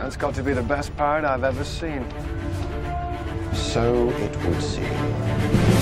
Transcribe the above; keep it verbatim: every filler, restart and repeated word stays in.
That's got to be the best parrot I've ever seen. So it would seem.